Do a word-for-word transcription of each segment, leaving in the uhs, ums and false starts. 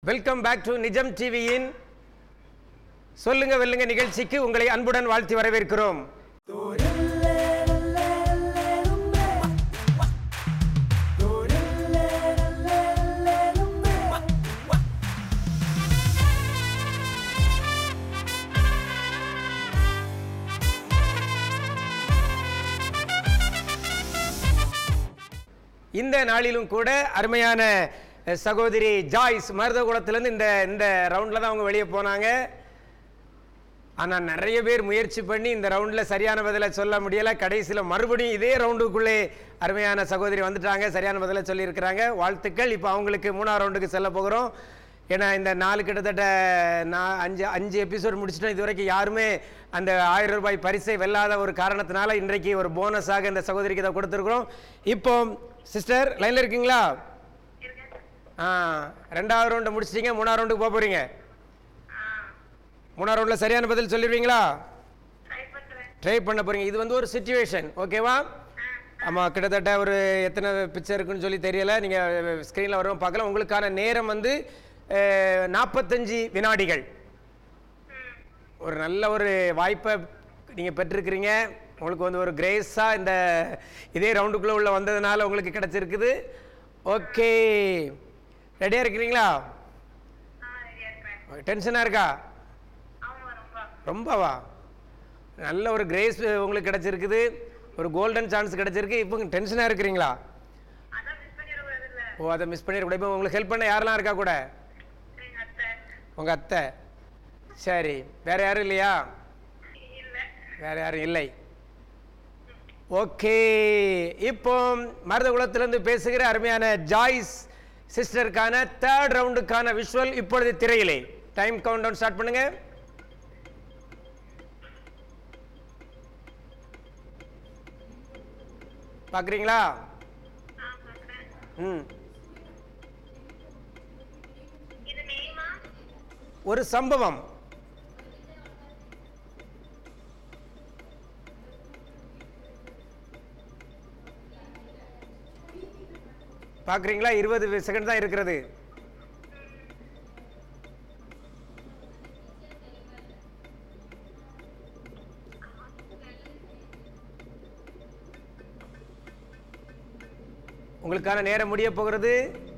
Welcome back to நிஜம் டிவியின் சொல்லுங்க வெல்லுங்க நிகழ்ச்சிக்கு உங்களை அன்புடன் வாழ்த்தி வரவேற்கிறோம். இந்த நாளிலும் கூட அருமையான சகோதரி ஜாய்ஸ் மருதகுளத்திலிருந்து இந்த இந்த ரவுண்டில் தான் அவங்க வெளியே போனாங்க. ஆனால் நிறைய பேர் முயற்சி பண்ணி இந்த ரவுண்டில் சரியான பதிலை சொல்ல முடியலை. கடைசியில் மறுபடியும் இதே ரவுண்டுக்குள்ளே அருமையான சகோதரி வந்துட்டாங்க, சரியான பதிலை சொல்லியிருக்கிறாங்க. வாழ்த்துக்கள். இப்போ அவங்களுக்கு மூணாவது ரவுண்டுக்கு செல்ல போகிறோம். ஏன்னா இந்த நாலு கிட்டத்தட்ட நான் அஞ்சு அஞ்சு எபிசோட் முடிச்சிட்டோம். இது வரைக்கும் யாருமே அந்த ஆயிரம் ரூபாய் பரிசை வெல்லாத ஒரு காரணத்தினால இன்றைக்கு ஒரு போனஸாக இந்த சகோதரிக்கு இதை கொடுத்துருக்குறோம். இப்போ சிஸ்டர் லைனில் இருக்கீங்களா? ஆ, ரெண்டாவது ரவுண்டு முடிச்சிட்டிங்க, மூணாவது ரவுண்டுக்கு போக போகிறீங்க. மூணாவது ரவுண்டில் சரியான பதில் சொல்லிடுவீங்களா? ட்ரை பண்ண போகிறீங்க. இது வந்து ஒரு சிச்சுவேஷன், ஓகேவா? ஆமாம், கிட்டத்தட்ட ஒரு எத்தனை பிக்சர் இருக்குன்னு சொல்லி தெரியலை. நீங்கள் ஸ்க்ரீனில் வரவும் பார்க்கலாம். உங்களுக்கான நேரம் வந்து நாற்பத்தஞ்சு வினாடிகள். ஒரு நல்ல ஒரு வாய்ப்பை நீங்கள் பெற்றிருக்கிறீங்க. உங்களுக்கு வந்து ஒரு கிரேஸாக இந்த இதே ரவுண்டுக்குள்ளே உள்ள வந்ததுனால உங்களுக்கு கிடச்சிருக்குது. ஓகே, ரெடியாக இருக்கிறீங்களா? டென்ஷனாக இருக்கா? ரொம்பவா? நல்ல ஒரு கிரேஸ் உங்களுக்கு கிடச்சிருக்குது, ஒரு கோல்டன் சான்ஸ் கிடச்சிருக்கு. இப்போ டென்ஷனாக இருக்கிறீங்களா? ஓ, அதை மிஸ் பண்ணிடக்கூடாது. இப்போ உங்களுக்கு ஹெல்ப் பண்ண யாரெல்லாம் இருக்கா கூட? உங்கள் அத்தை. சரி, வேறு யாரும் இல்லையா? வேறு யாரும் இல்லை. ஓகே, இப்போ மருதகுளத்திலிருந்து பேசுகிற அருமையான ஜாய்ஸ் சிஸ்டருக்கான தேர்ட் ரவுண்டுக்கான விஷுவல் இப்பொழுது திரையிலே. டைம் கவுண்ட் டவுன் ஸ்டார்ட் பண்ணுங்க. பார்க்குறீங்களா? ம், ஒரு சம்பவம். பார்க்குறீங்களா? இருபது செகண்ட் தான் இருக்கிறது. உங்களுக்கான நேரம் முடிய போகிறது.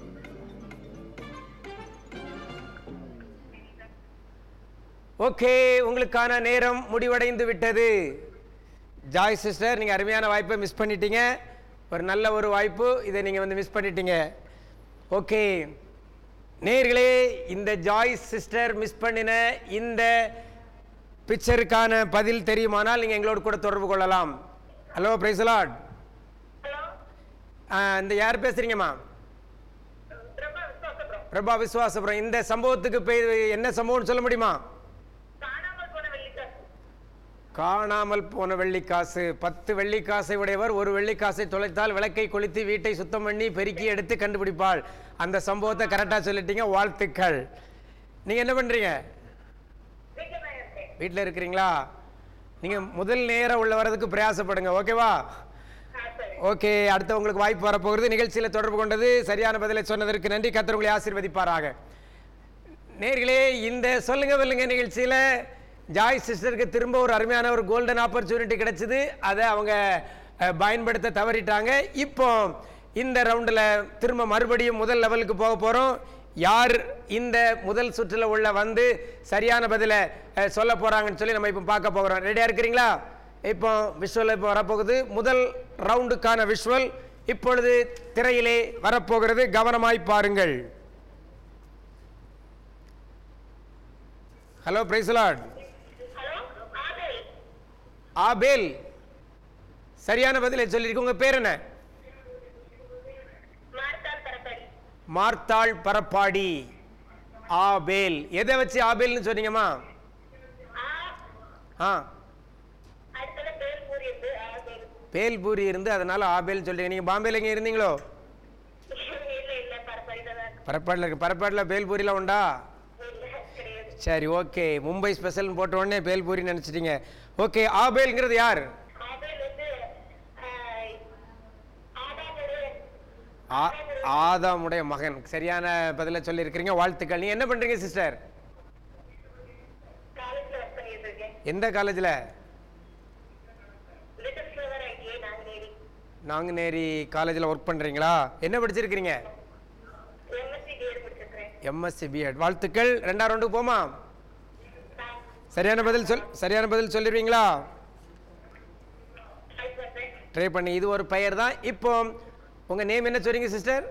ஓகே, உங்களுக்கான நேரம் முடிவடைந்து விட்டது. ஜாய் சிஸ்டர், நீங்கள் அருமையான வாய்ப்பை மிஸ் பண்ணிட்டீங்க. ஒரு நல்ல ஒரு வாய்ப்பு, இதை நீங்கள் வந்து மிஸ் பண்ணிட்டீங்க. ஓகே நேயர்களே, இந்த ஜாய்ஸ் சிஸ்டர் மிஸ் பண்ணின இந்த பிக்சருக்கான பதில் தெரியுமானால் நீங்கள் எங்களோடு கூட தொடர்பு கொள்ளலாம். Hello, praise the lord. இந்த யார் பேசுறீங்கம்மா? பிரபா விசுவாசபுரம். இந்த சம்பவத்துக்கு என்ன சம்பவம்னு சொல்ல முடியுமா? காணாமல் போன வெள்ளிக்காசு. பத்து வெள்ளிக்காசை உடையவர் ஒரு வெள்ளிக்காசை தொலைத்தால் விளக்கை கொளுத்தி வீட்டை சுத்தம் பண்ணி பெருக்கி எடுத்து கண்டுபிடிப்பாள். அந்த சம்பவத்தை கரெக்டாக சொல்லிட்டீங்க, வாழ்த்துக்கள். நீங்கள் என்ன பண்ணுறீங்க? வீட்டில் இருக்கிறீங்களா? நீங்கள் முதல் நேரம் உள்ள வரதுக்கு பிரயாசப்படுங்க, ஓகேவா? ஓகே, அடுத்து உங்களுக்கு வாய்ப்பு வரப்போகிறது. நிகழ்ச்சியில் தொடர்பு கொண்டது சரியான பதிலை சொன்னதற்கு நன்றி. கர்த்தர் உங்களை ஆசீர்வதிப்பாராக. நேயர்களே, இந்த சொல்லுங்க வெல்லுங்க நிகழ்ச்சியில் ஜாய் சிஸ்டருக்கு திரும்ப ஒரு அருமையான ஒரு கோல்டன் ஆப்பர்ச்சுனிட்டி கிடைச்சிது. அதை அவங்க பயன்படுத்த தவறிட்டாங்க. இப்போ இந்த ரவுண்டில் திரும்ப மறுபடியும் முதல் லெவலுக்கு போக போகிறோம். யார் இந்த முதல் சுற்றில் உள்ள வந்து சரியான பதிலை சொல்ல போகிறாங்கன்னு சொல்லி நம்ம இப்போ பார்க்க போகிறோம். ரெடியாக இருக்கிறீங்களா? இப்போ விஷுவல் இப்போ வரப்போகுது. முதல் ரவுண்டுக்கான விஷுவல் இப்பொழுது திரையிலே வரப்போகிறது. கவனமாய் பாருங்கள். Hello, praise the lord. Abel, சரியான பதிலை சொல்லியிருக்கு. உங்க பேர் என்ன? மார்த்தாள் பரப்பாடி. ஆபேல். எதை வச்சு ஆபேல்னு சொன்னீங்கம்மா? ஆ, பேல்பூரி இருந்து அதனால ஆபேல் சொல்றீங்க. நீங்க பாம்பேல எங்க இருந்தீங்களோ? பரப்பாடில் இருக்கு. பரப்பாடில் பேல்பூரிலாம் உண்டா? சரி, ஓகே. மும்பை ஸ்பெஷல் போட்ட உடனே பேல்பூரி நினைச்சிட்டீங்க. ஓகே, ஆபேல்ங்கிறது யார்? ஆதாமுடைய மகன். சரியான பதில சொல்லி இருக்கிறீங்க, வாழ்த்துக்கள். நீங்க என்ன பண்றீங்க சிஸ்டர்? எந்த காலேஜ்ல? நாங்குநேரி காலேஜில் ஒர்க் பண்றீங்களா? என்ன படிச்சிருக்கிறீங்க? MSc BEd. வாழ்த்துக்கள். ரெண்டாம் ரவுண்டுக்கு போமா? சரியான பதில் சொல் சரியான பதில் சொல்லிடுவீங்களா? ட்ரை பண்ணி. இது ஒரு பெயர் தான். இப்போ உங்க நேம் என்ன சொல்றீங்க சிஸ்டர்?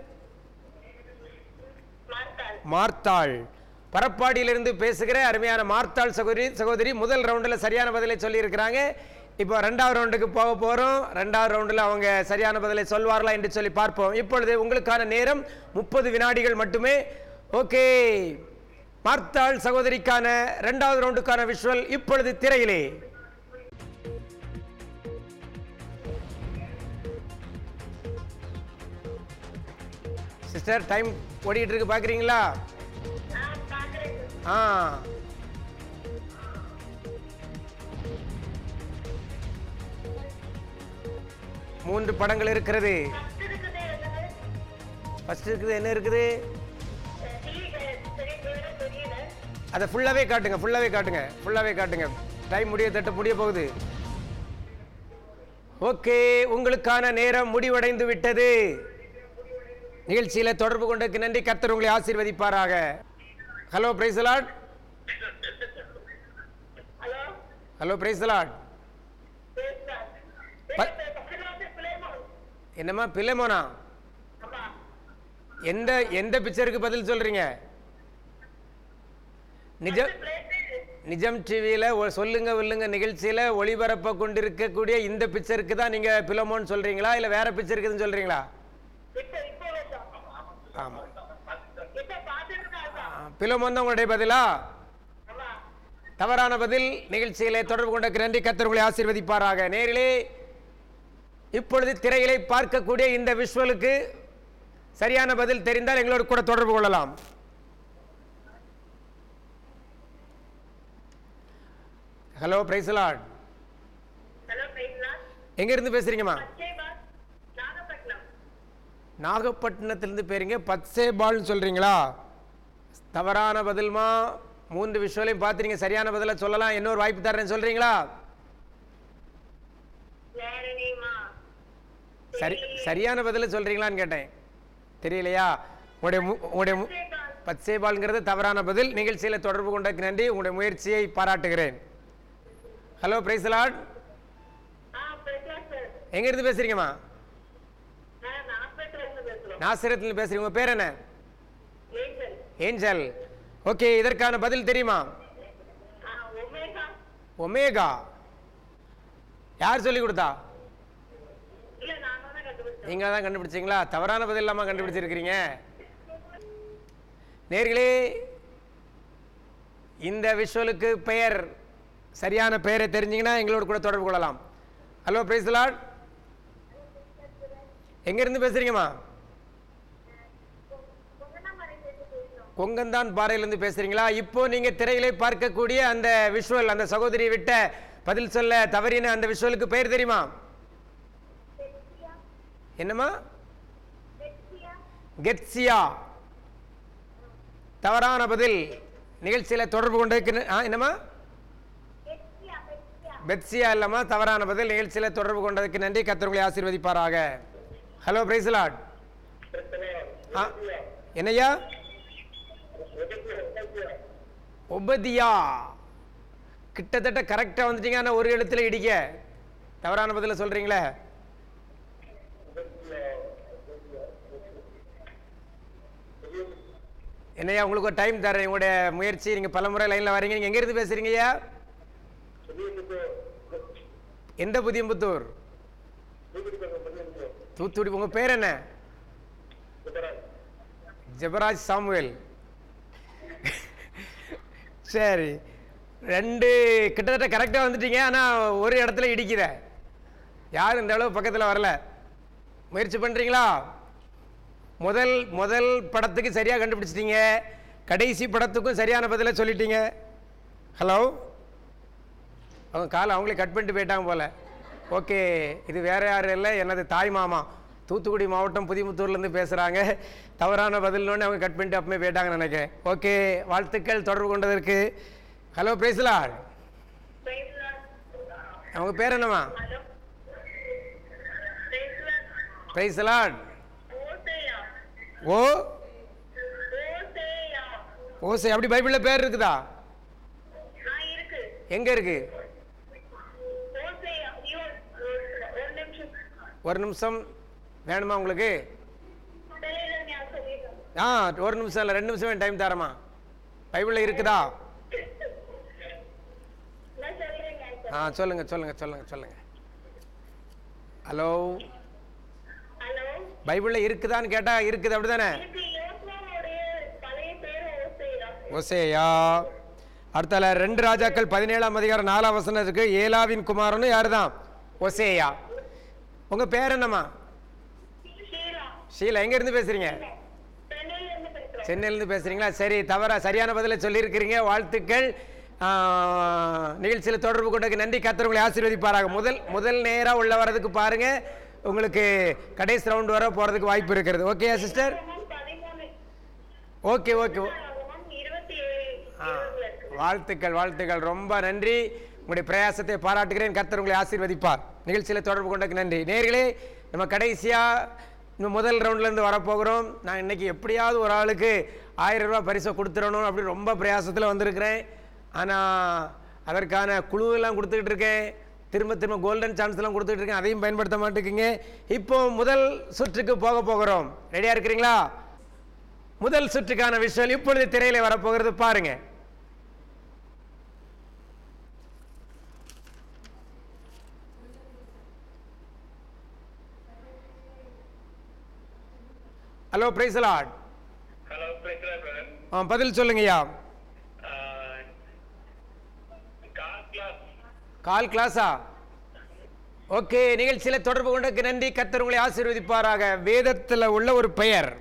மார்த்தாள். பரப்பாடியிலிருந்து பேசுகிற அருமையான மார்த்தாள் சகோதரி சகோதரி முதல் ரவுண்டில் சரியான பதிலை சொல்லி இருக்கிறாங்க. இப்போ ரெண்டாவது ரவுண்டுக்கு போக போறோம். ரெண்டாவது ரவுண்டில் அவங்க சரியான பதிலை சொல்வார்களா என்று சொல்லி பார்ப்போம். இப்பொழுது உங்களுக்கான நேரம் முப்பது வினாடிகள் மட்டுமே. ஓகே, மார்த்தாள் சகோதரிக்கான ரெண்டாவது ரவுண்டுக்கான விஷுவல் இப்பொழுது திரையிலே. சிஸ்டர், டைம் ஓடிட்டு இருக்கு, பாக்குறீங்களா? ஆ, மூன்று படங்கள் இருக்கிறது. ஃபர்ஸ்ட் இருக்குது என்ன இருக்குது? அதை ஃபுல்லாவே காட்டுங்க, ஃபுல்லாவே காட்டுங்க, ஃபுல்லாவே காட்டுங்க. டைம் முடிய தட்ட முடிய போகுது. ஓகே, உங்களுக்கான நேரம் முடிவடைந்து விட்டது. நிகழ்ச்சியில தொடர்பு கொண்டதுக்கு நன்றி. கர்த்தர் உங்களை ஆசீர்வதிப்பாராக. Hello, praise the Lord. Hello, praise the lord. என்னம்மா பிலேமோனா? எந்த எந்த பிக்சருக்கு பதில் சொல்றீங்க? நிஜம் நிஜம் டிவியில சொல்லுங்க வில்லுங்க நிகழ்ச்சியில ஒளிபரப்ப கொண்டிருக்கக்கூடிய இந்த பிக்சருக்கு தான் நீங்க பிலமோன் சொல்றீங்களா, இல்ல வேற பிக்சருக்கு சொல்றீங்களா? ஆமா, பிலமோன் தான் உங்களுடைய பதிலா? தவறான பதில். நிகழ்ச்சியிலே தொடர்பு கொண்ட நன்றி. கர்த்தர் உங்களை ஆசீர்வதிப்பாராக. நேரிலே இப்பொழுது திரையிலே பார்க்கக்கூடிய இந்த விஷுவலுக்கு சரியான பதில் தெரிந்தால் எங்களோடு கூட தொடர்பு கொள்ளலாம். Hello, praise the lord. எங்க இருந்து பேசுறீங்கம்மா? நாகப்பட்டினத்திலிருந்து பேருங்க. பத்சேபால்னு சொல்றீங்களா? தவறான பதில்மா. மூன்று விஷுவலையும் பார்த்துறீங்க, சரியான பதில சொல்லலாம். இன்னொரு வாய்ப்பு தரேன்னு சொல்றீங்களா? சரி, சரியான பதில சொல்றீங்களான்னு கேட்டேன். தெரியலையா? உங்களுடைய உங்களுடைய பத்சேபால்ங்கிறது தவறான பதில். நிகழ்ச்சியில தொடர்பு கொண்டதுக்கு நன்றி. உங்களுடைய முயற்சியை பாராட்டுகிறேன். Hello, praise the lord. எங்க இருந்து பேசுறீங்கம்மா? நாசரத்தில் பேசுறீங்க. உங்க பேர் என்ன? ஏஞ்சல். ஓகே, இதற்கான பதில் தெரியுமா? ஒமேகா. யார் சொல்லி கொடுத்தா? நீங்க தான் கண்டுபிடிச்சீங்களா? தவறான பதில் இல்லாம கண்டுபிடிச்சிருக்கிறீங்க. நேர்களே, இந்த விஷுவலுக்கு பெயர், சரியான பெயரை தெரிஞ்சீங்கன்னா எங்களோட கூட தொடர்பு கொள்ளலாம். Hello, praise the lord. எங்க இருந்து பேசுறீங்கம்மா? கொங்கந்தான் பாறையிலிருந்து பேசுறீங்களா? இப்போ நீங்க திரையிலே பார்க்கக்கூடிய அந்த விஷுவல், அந்த சகோதரி விட்ட பதில் சொல்ல தவறின அந்த விஷுவலுக்கு பெயர் தெரியுமா? என்னம்மா? கெட்சியா. தவறான பதில். நிகழ்ச்சியில தொடர்பு கொண்டு என்னம்மா? பெட்சியா இல்லம்மா, தவறான பதில். நிகழ்ச்சியில தொடர்பு கொண்டதுக்கு நன்றி. கர்த்தர் உங்களை ஆசீர்வதிப்பாராக. Hello, praise the lord. என்னையா? ஒபதியா. கிட்டத்தட்ட கரெக்டா வந்துட்டீங்க. ஆனா ஒரு இடத்துல இடிக்க தவறான பதில சொல்றீங்களே. என்னையா, உங்களுக்கு ஒரு டைம் தரேன். உங்களுடைய முயற்சி, நீங்க பலமுறை லைன்ல வரீங்க. நீங்க எங்க இருந்து பேசுறீங்கய்யா? எந்த புதியம்புத்தூர்? தூத்துக்குடி. உங்க பேர் என்ன? ஜெபராஜ் சாமுவேல். சரி, ரெண்டு கிட்டத்தட்ட கரெக்டாக வந்துட்டீங்க. ஆனால் ஒரு இடத்துல இடிக்கிற. யாரும் இந்த அளவு பக்கத்தில் வரல. முயற்சி பண்ணுறீங்களா? முதல் முதல் படத்துக்கு சரியாக கண்டுபிடிச்சிட்டீங்க. கடைசி படத்துக்கும் சரியான பதிலை சொல்லிட்டீங்க. ஹலோ, அவங்க காலை அவங்களே கட் பண்ணிட்டு போயிட்டாங்க போல. ஓகே, இது வேற யாரும் இல்லை, எனது தாய் மாமா தூத்துக்குடி மாவட்டம் புதிமுத்தூர்லேருந்து பேசுகிறாங்க. தவறான பதில்னோடனே அவங்க கட் பண்ணிட்டு அப்பமே போயிட்டாங்கன்னு நினைக்கிறேன். ஓகே, வாழ்த்துக்கள் தொடர்பு கொண்டதற்கு. ஹலோ பிரைஸ்லாட், அவங்க பேர் என்னம்மா? பிரைஸ்லாட். ஓ ஓசே, அப்படி பைபிளில் பேர் இருக்குதா? எங்கே இருக்கு? ஒரு நிமிஷம் வேணுமா உங்களுக்கு? ஆ, ஒரு நிமிஷம் இல்லை, ரெண்டு நிமிஷம் டைம் தரமா? பைபிளில் இருக்குதா? ஆ, சொல்லுங்க சொல்லுங்க சொல்லுங்க சொல்லுங்க. ஹலோ, பைபிளில் இருக்குதான்னு கேட்டா இருக்குது, அப்படிதானே? ஓசேயா. அடுத்தால ரெண்டு ராஜாக்கள் பதினேழாம் அதிகாரம் நாலாம் வசனம் இருக்கு. ஏலாவின் குமாரனும் யாரு தான்? ஓசேயா. உங்க பேர் என்னம்மா? ஷீலா. எங்க இருந்து பேசுறீங்க? சென்னையிலிருந்து பேசுறீங்களா? சரி, தவறா சரியான பதிலை சொல்லியிருக்கிறீங்க, வாழ்த்துக்கள். நிகழ்ச்சியில் தொடர்பு கொண்டதுக்கு நன்றி. கர்த்தர் உங்களை ஆசீர்வதிப்பாராக. முதல் முதல் நேராக உள்ள வரதுக்கு பாருங்க, உங்களுக்கு கடைசி ரவுண்ட் வர போறதுக்கு வாய்ப்பு இருக்கிறது. Okay sister? Okay okay. வாழ்த்துக்கள் வாழ்த்துக்கள், ரொம்ப நன்றி. உங்களுடைய பிரயாசத்தை பாராட்டுகிறேன். கர்த்தர் உங்களை ஆசீர்வதிப்பார். நிகழ்ச்சியில் தொடர்பு கொண்டதுக்கு நன்றி. நேயர்களே, நம்ம கடைசியாக இன்னும் முதல் ரவுண்ட்லேருந்து வரப்போகிறோம். நான் இன்றைக்கி எப்படியாவது ஒரு ஆளுக்கு ஆயிரம் ரூபா பரிசை கொடுத்துடணும் அப்படின்னு ரொம்ப பிரயாசத்தில் வந்திருக்கிறேன். ஆனால் அதற்கான குழுவெல்லாம் கொடுத்துக்கிட்டு இருக்கேன். திரும்ப திரும்ப கோல்டன் சான்ஸ்லாம் கொடுத்துட்டு இருக்கேன், அதையும் பயன்படுத்த மாட்டேங்குங்க. இப்போ முதல் சுற்றுக்கு போக போகிறோம். ரெடியாக இருக்கிறீங்களா? முதல் சுற்றுக்கான விஷுவல் இப்பொழுது திரையில வரப்போகிறது, பாருங்க. Hello praise the Lord. Hello praise the lord brother. ஆ, பதில் சொல்லுங்கய்யா. கால் கிளாஸ். கால் கிளாஸா? ஓகே, நிகழ்ச்சியில் தொடர்பு கொண்டதுக்கு நன்றி. கர்த்தர் உங்களை ஆசீர்வதிப்பாராக. வேதத்தில் உள்ள ஒரு பெயர்.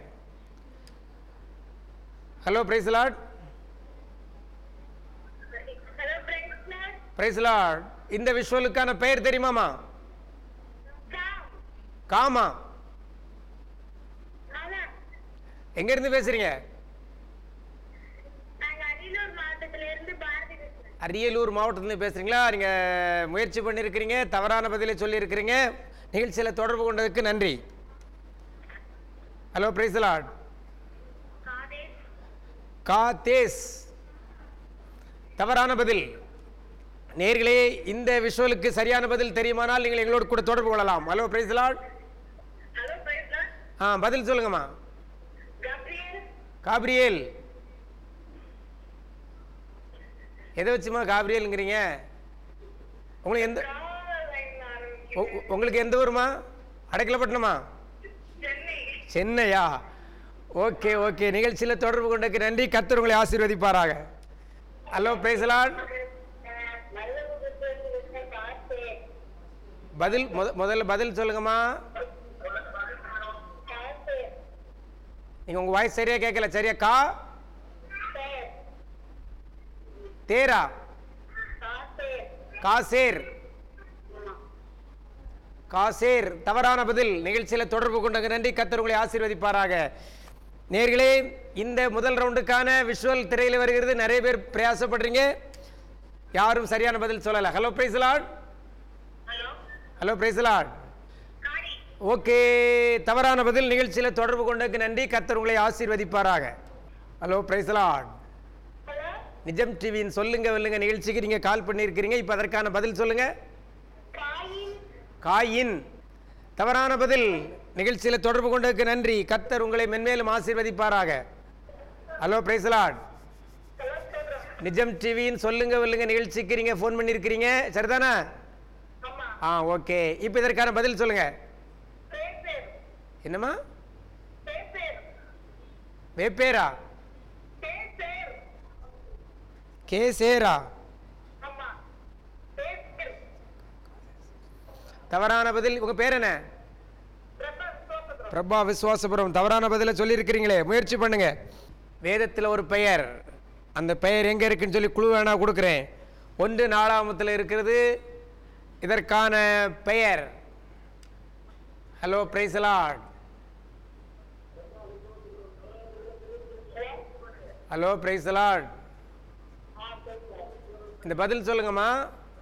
Hello praise the Lord. Hello praise the lord. Praise the lord. இந்த விஷுவலுக்கான பெயர் தெரியுமாமா? காம். காமா? ஆமா. எங்க இருந்து பேசுறீங்க? நாங்க அரியலூர் மாவட்டத்துல இருந்து பாரதி பேசுறேன். அரியலூர் மாவட்டத்திலிருந்து பேசுறீங்களா? நீங்க முயற்சி பண்ணியிருக்கிறீங்க, தவறான பதிலை சொல்லியிருக்கிறீங்க. நிகழ்ச்சியில் தொடர்பு கொண்டதுக்கு நன்றி. Hello praise the lord. Kadesh. Kadesh தவறான பதில். நேர்களே, இந்த விஷுவலுக்கு சரியான பதில் தெரியுமானால் நீங்கள் எங்களோடு கூட தொடர்பு கொள்ளலாம். Hello praise the Lord. Hello praise the lord. ஆ, பதில் சொல்லுங்கம்மா. கப்ரியேல். காப்ரியேல். எதை வச்சுமா காப்ரியேலுங்கிறீங்க? உங்களுக்கு எந்த உ- உங்களுக்கு எந்த ஊருமா? அடைக்கலப்பட்டினமா? சென்னை. சென்னையா? ஓகே ஓகே, நிகழ்ச்சியில் தொடர்பு கொண்டதுக்கு நன்றி. கர்த்தர் உங்களை ஆசீர்வதிப்பாராக. Hello praise the lord. நல்ல உபதேசம் இருக்க காசே. பதில் முத- முதல்ல பதில் சொல்லுங்கம்மா. காசே. நீங்க உங்க வாய்ஸ் சரியா கேட்கல. சரியா? கா சேர். தேரா? காசே. காசேர். காசேர் தவறான பதில். நிகழ்ச்சியில் தொடர்பு கொண்டதுக்கு நன்றி. கர்த்தர் உங்களை ஆசீர்வதிப்பாராக. நேர்களே, இந்த முதல் ரவுண்டுக்கான விஷுவல் திரையில் வருகிறது. நிறைய பேர் பிரயாசப்படுறீங்க, யாரும் சரியான பதில் சொல்லல. Hello praise the Lord. Hello. Hello praise the lord. காடி. ஓகே, தவறான பதில். நிகழ்ச்சியில் தொடர்பு கொண்டதுக்கு நன்றி. கர்த்தர் உங்களை ஆசீர்வதிப்பாராக. Hello praise the Lord. Hello. Nijam டிவியின் சொல்லுங்க வெல்லுங்க நிகழ்ச்சிக்கு நீங்க கால் பண்ணியிருக்கிறீங்க. இப்போ அதற்கான பதில் சொல்லுங்க. காயின். காயின் தவறான பதில். நிகழ்ச்சியில் தொடர்பு கொண்டதுக்கு நன்றி. கர்த்தர் உங்களை மென்மேலும் ஆசீர்வதிப்பாராக. Hello praise the Lord. Hello சொல்றோம். நிஜம் டிவியின் சொல்லுங்க வெல்லுங்க நிகழ்ச்சிக்கு நீங்க ஃபோன் பண்ணியிருக்கிறீங்க, சரிதானே? ஆமா. ஆ, ஓகே. இப்போ இதற்கான பதில் சொல்லுங்க. பேசேர். என்னம்மா? பேசேர். வேப்பேரா? பேசேர். கேசேரா? ஆமா. பேசேர். தவறான பதில். உங்க பேர் என்ன? பிரபா சோபத்ரம். பிரபா விசுவாசபுரம். தவறான பதிலை சொல்லியிருக்கிறீங்களே, முயற்சி பண்ணுங்க. வேதத்தில் ஒரு பெயர், அந்த பெயர் எங்கே இருக்குன்னு சொல்லி குழு வேணா கொடுக்குறேன். ஒன்று நாலாமத்தில் இருக்கிறது இதற்கான பெயர். Hello praise lord. Hello praise lord. இந்த பதில் சொல்லுங்கம்மா.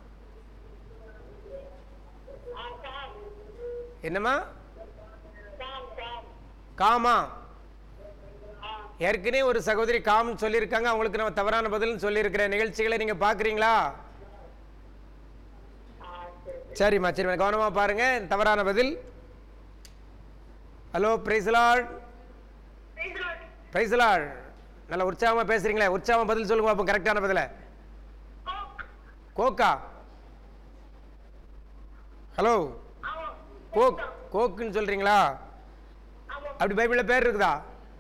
என்னம்மா? காமா. ஏற்கனவே ஒரு சகோதரி காம்னு சொல்லியிருக்காங்க, அவங்களுக்கு நம்ம தவறான பதில்னு சொல்லியிருக்கிற நிகழ்ச்சிகளை நீங்கள் பார்க்குறீங்களா? சரிம்மா சரிம்மா கவனமாக பாருங்க. தவறான பதில். Hello praise lord. Praise lord. நல்லா உற்சாகமாக பேசுறீங்களே, உற்சாகமாக பதில் சொல்லுங்க அப்போ கரெக்டான பதில. கோக்கா. Hello Coke. கோக்குன்னு சொல்றீங்களா? அப்படி பைபிளில் பேர் இருக்குதா?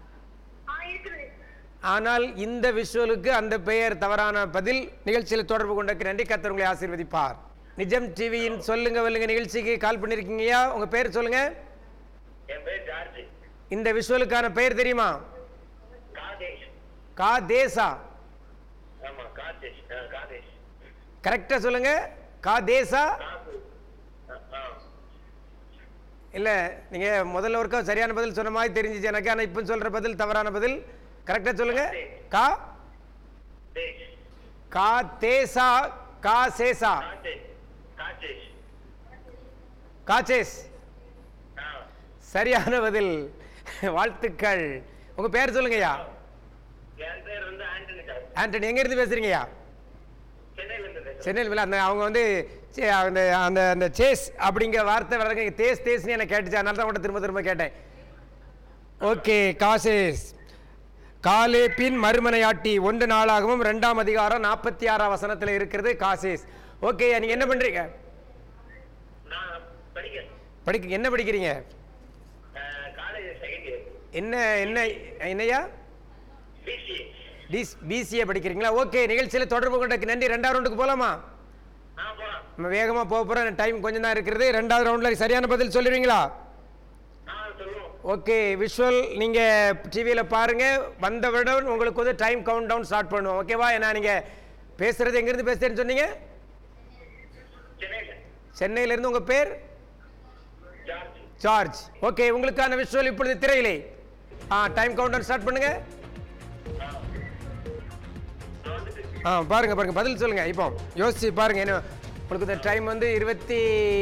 ஆனால் இந்த விஷுவலுக்கு அந்த பெயர் தவறான பதில். நிகழ்ச்சியில் தொடர்பு கொண்டக்கு நன்றி. கர்த்தர் உங்களை ஆசீர்வதிப்பார். நிஜம் டிவியின் சொல்லுங்க வெல்லுங்க நிகழ்ச்சிக்கு கால் பண்ணிருக்கீங்கயா, உங்க பேர் சொல்லுங்க. என் பேர் ஜார்ஜ். இந்த விஷுவலுக்கான பெயர் தெரியுமா? காதேஷ். காதேசா? ஆமா காதேஷ். ஆ, காதேஷ். கரெக்டா சொல்லுங்க. காதேசா காது. ஆ, ஆ. இல்ல நீங்க முதல்ல ஒருக்கா சரியான பதில் சொன்ன மாதிரி தெரிஞ்சிச்சு எனக்கு, ஆனா இப்ப சொல்ற பதில் தவறான பதில். கரெக்டா சொல்லுங்க. கா தேஷ். கா தேசா கா சேசா காதேஷ். காதேஷ். காச்சேஸ். ஆ. சரியான பதில். வாழ்த்துக்கள். உங்க பேர் சொல்லுங்கய்யா. என் பேர் வந்து ஆண்டனி சார். ஆண்டனி. எங்க இருந்து பேசுறீங்கய்யா? சென்னையில இருந்து பேசுறேன். சென்னையில். அந்த அவங்க வந்து சே- அந்த அந்த அந்த சேஸ் அப்படிங்கிற வார்த்தை வர்றதுக்கு தேஸ் தேஸ்னு எனக்கு கேட்டுச்சு, அதனால தான் உங்கள்கிட்ட திரும்ப திரும்ப கேட்டேன். ஓகே. காசேஸ். காலேப்பின் மறுமனையாட்டி ஒன்று நாளாகவும் ரெண்டாம் அதிகாரம் நாற்பத்தி ஆறாம் வசனத்தில் இருக்கிறது காசேஸ். ஓகே. நீங்க என்ன பண்றீங்க? நான் படிக்கிறேன். படிக்க என்ன படிக்கிறீங்க? College second year. என்ன என்ன என்னையா? பிசிஏ. டிஸ் பிசிஏ படிக்கிறீங்களா? ஓகே. நிகழ்ச்சியில் தொடர்பு கொண்டதுக்கு நன்றி. ரெண்டாவது ரவுண்டுக்கு போகலாமா? ஆ போலாம். நம்ம வேகமாக போக போகிறோம், டைம் கொஞ்சம் தான் இருக்கிறது. ரெண்டாவது ரவுண்டில் சரியான பதில் சொல்லுவீங்களா? ஆ சொல்லுவோம். ஓகே. விஷுவல் நீங்கள் டிவியில் பாருங்கள். வந்தவுடன் உங்களுக்கு வந்து டைம் கவுண்ட் டவுன் ஸ்டார்ட் பண்ணுவோம். ஓகேவா? ஏன்னா நீங்கள் பேசுகிறது எங்கேருந்து பேசுகிறேன்னு சொன்னீங்க? சென்னையில. சென்னையிலேருந்து. உங்கள் பேர்? ஜார்ஜ். ஜார்ஜ். ஓகே. உங்களுக்கான விஷுவல் இப்பொழுது திரையிலே. ஆ டைம் கவுண்ட் டவுன் ஸ்டார்ட் பண்ணுங்க. ஆ. நான் வந்துட்டு. ஆ பாருங்க பாருங்க பதில் சொல்லுங்க. இப்போ யோசிச்சு பாருங்க. என்ன உங்களுக்கு இந்த டைம் வந்து இருபத்தி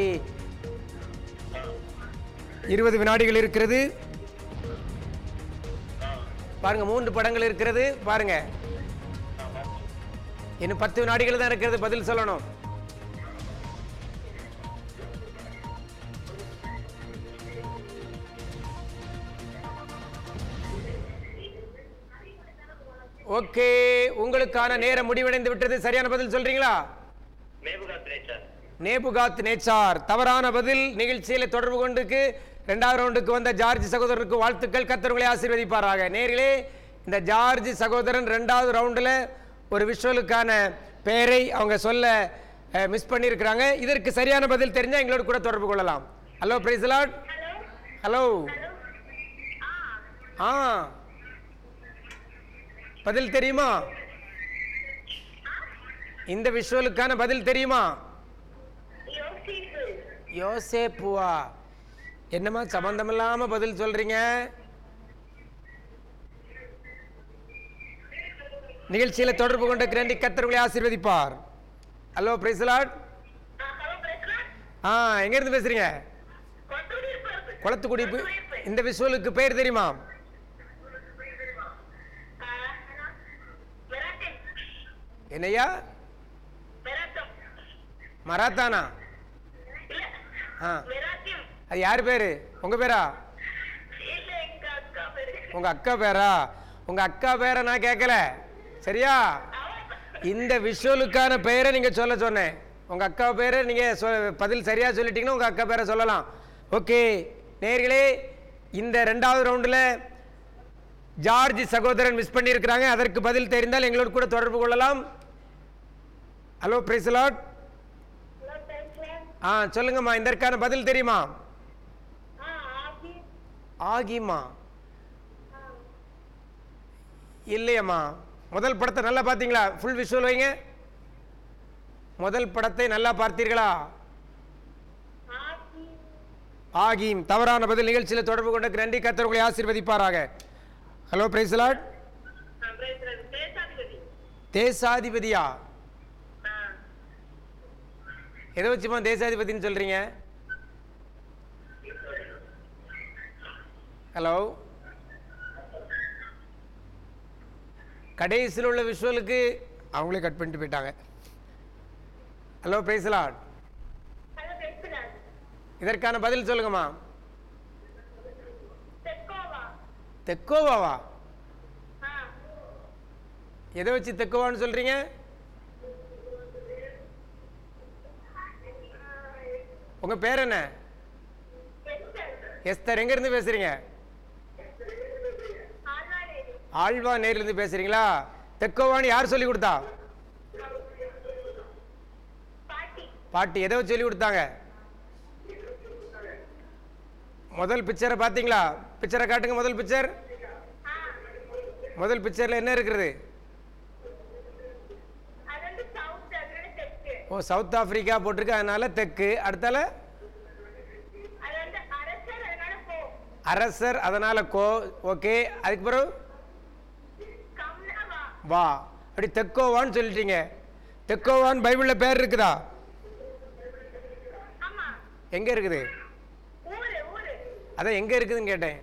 இருபது வினாடிகள் இருக்கிறது. பாருங்க மூன்று படங்கள் இருக்கிறது. பாருங்க இன்னும் பத்து வினாடிகள் தான் இருக்கிறது, பதில் சொல்லணும். ஓகே. உங்களுக்கான நேரம் முடிவடைந்து விட்டது. சரியான பதில் சொல்றீங்களா? நேபுகாத் நேச்சார். நேபுகாத் நேச்சார் தவறான பதில். நிகழ்ச்சியில் தொடர்பு கொண்டுக்கு இரண்டாவது ரவுண்டுக்கு வந்த ஜார்ஜ் சகோதரருக்கு வாழ்த்துக்கள். கர்த்தர் உங்களை ஆசீர்வதிப்பாராக. நேரிலே இந்த ஜார்ஜ் சகோதரன் ரெண்டாவது ரவுண்டில் ஒரு விஷுவலுக்கான பெயரை அவங்க சொல்ல மிஸ் பண்ணியிருக்கிறாங்க. இதற்கு சரியான பதில் தெரிஞ்சால் எங்களோட கூட தொடர்பு கொள்ளலாம். Hello praise lord. ஹலோ. ஆ பதில் தெரியுமா? இந்த விஷுவலுக்கான பதில் தெரியுமா? யோசேப்புவா? என்னமா சம்பந்தம் இல்லாம பதில் சொல்றீங்க? நிகழ்ச்சியில தொடர்பு கொண்ட கிரண்டி கர்த்தர் உங்களை ஆசீர்வதிப்பார். Hello praise Lord. ஆ எங்க இருந்து பேசுறீங்க? குளத்துக்குடி. இந்த விஷுவலுக்கு பேர் தெரியுமா? என்னையா? மராத்தானா? ஆ அது யார் பேரு? உங்க பேரா? உங்க அக்கா பேரா? உங்க அக்கா பேரை நான் கேட்கல. சரியா? இந்த விஷுவலுக்கான பெயரை நீங்க சொல்ல சொன்னேன். உங்க அக்கா பேரை நீங்க பதில் சரியா சொல்லிட்டீங்கன்னா உங்க அக்கா பேரை சொல்லலாம். ஓகே நேயர்களே, இந்த ரெண்டாவது ரவுண்டில் ஜார்ஜ் சகோதரன் மிஸ் பண்ணியிருக்கிறாங்க. அதற்கு பதில் தெரிந்தால் எங்களோடு கூட தொடர்பு கொள்ளலாம். Hello praise Lord. ஆ சொல்லுங்கம்மா, இதற்கான பதில் தெரியுமா? ஆகிமா இல்லையம்மா. முதல் படத்தை நல்லா பார்த்தீங்களா? ஃபுல் விஷுவல் வைங்க. முதல் படத்தை நல்லா பார்த்தீர்களா? ஆகீம். தவறான பதில். நிகழ்ச்சியில் தொடர்பு கொண்ட நன்றி. கர்த்தர் உங்களை ஆசீர்வதிப்பாராக. Hello praise the Lord. தேசாதிபதி. தேசாதிபதியா? ஆ. எதை வச்சுமா தேசாதிபதினு சொல்றீங்க? ஹலோ, கடைசியில் உள்ள விஷுவலுக்கு அவங்களே கட் பண்ணிட்டு போயிட்டாங்க. Hello praise the Lord. Hello பேசுறார். இதற்கான பதில் சொல்லுங்கம்மா. தெக்கோவா. தெக்கோவாவா? ஆ. எதை வச்சு தெக்கோவான்னு சொல்றீங்க? உங்க பேர் என்ன? எஸ்தர். எஸ்தர். எங்க இருந்து பேசுறீங்க? ஆழ்வாரேரி. ஆழ்வா நேர்ல இருந்து பேசுறீங்களா? தெக்கோவான்னு யார் சொல்லி கொடுத்தா? பாட்டி. பாட்டி. எதை வச்சு சொல்லி கொடுத்தாங்க? முதல் பிக்சரை பார்த்தீங்களா? பிக்சரை காட்டுங்க. முதல் பிக்சர். ஆ. முதல் பிக்சர்ல என்ன இருக்குது? அது வந்து சவுத், அது வந்து தெற்கு. ஓ, சவுத் ஆப்பிரிக்கா போட்டிருக்கு, அதனால தெற்கு. அடுத்தால அது வந்து அரசர், அதனால கோ. அரசர், அதனால கோ. ஓகே, அதுக்கு பிறகு கம்னவா. வா. அப்படி தெக்கோவான்னு சொல்லிட்டீங்க. தெக்கோவான்னு பைபிள்ல பேர் இருக்குதா? ஆமா. எங்க இருக்குது? ஊரு ஊரு. அதான் எங்க இருக்குதுன்னு கேட்டேன்.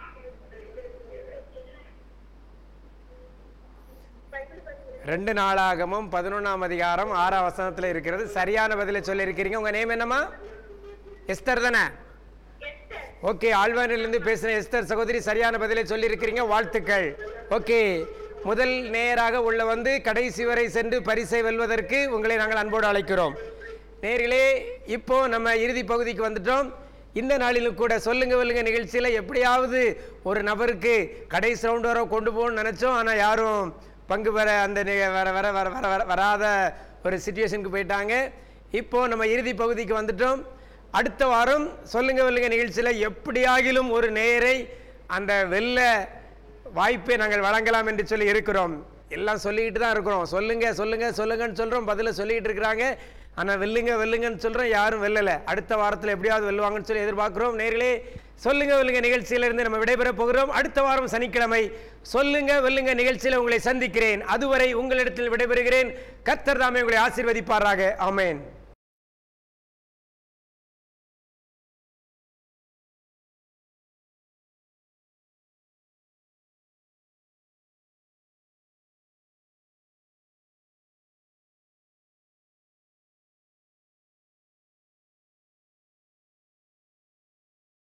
பைபிள் படிக்கிறேன். ரெண்டு நாளாகமும் பதினொன்றாம் அதிகாரம் ஆறாம் வசனத்தில் இருக்கிறது. சரியான பதிலை சொல்லி இருக்கிறீங்க. உங்க நேம் என்னம்மா? எஸ்தர் தானே? எஸ்தர். ஓகே, ஆழ்வானிலிருந்து பேசின எஸ்தர் சகோதரி சரியான பதிலை சொல்லி இருக்கிறீங்க. வாழ்த்துக்கள். ஓகே, முதல் நேராக உள்ள வந்து கடைசி வரை சென்று பரிசை வெல்வதற்கு உங்களை நாங்கள் அன்போடு அழைக்கிறோம். நேர்களே, இப்போ நம்ம இறுதி பகுதிக்கு வந்துட்டோம். இந்த நாளிலும் கூட சொல்லுங்க வெல்லுங்க நிகழ்ச்சியில் எப்படியாவது ஒரு நபருக்கு கடைசி ரவுண்ட் வர கொண்டு போகணும்னு நினச்சோம். ஆனால் யாரும் பங்கு பெற அந்த நி- வர வர வர வர வர வராத ஒரு சுச்சுவேஷனுக்கு போயிட்டாங்க. இப்போ நம்ம இறுதி பகுதிக்கு வந்துட்டோம். அடுத்த வாரம் சொல்லுங்க வெல்லுங்க நிகழ்ச்சியில் எப்படியாகிலும் ஒரு நேரை அந்த வெல்ல வாய்ப்பை நாங்கள் வழங்கலாம் என்று சொல்லி இருக்கிறோம். எல்லாம் சொல்லிக்கிட்டு தான் இருக்கிறோம். சொல்லுங்க சொல்லுங்க சொல்லுங்கன்னு சொல்கிறோம், பதில சொல்லிக்கிட்டு இருக்கிறாங்க. ஆனால் வெல்லுங்க வெல்லுங்கன்னு சொல்கிறோம், யாரும் வெல்லலை. அடுத்த வாரத்தில் எப்படியாவது வெல்லுவாங்கன்னு சொல்லி எதிர்பார்க்குறோம். நேர்களே, சொல்லுங்க வெல்லுங்க நிகழ்ச்சியிலிருந்து நம்ம விடைபெற போகிறோம். அடுத்த வாரம் சனிக்கிழமை சொல்லுங்க வெல்லுங்க நிகழ்ச்சியில் உங்களை சந்திக்கிறேன். அதுவரை உங்களிடத்தில் விடைபெறுகிறேன். கர்த்தர் தாமே உங்களை ஆசீர்வதிப்பாராக. ஆமென்.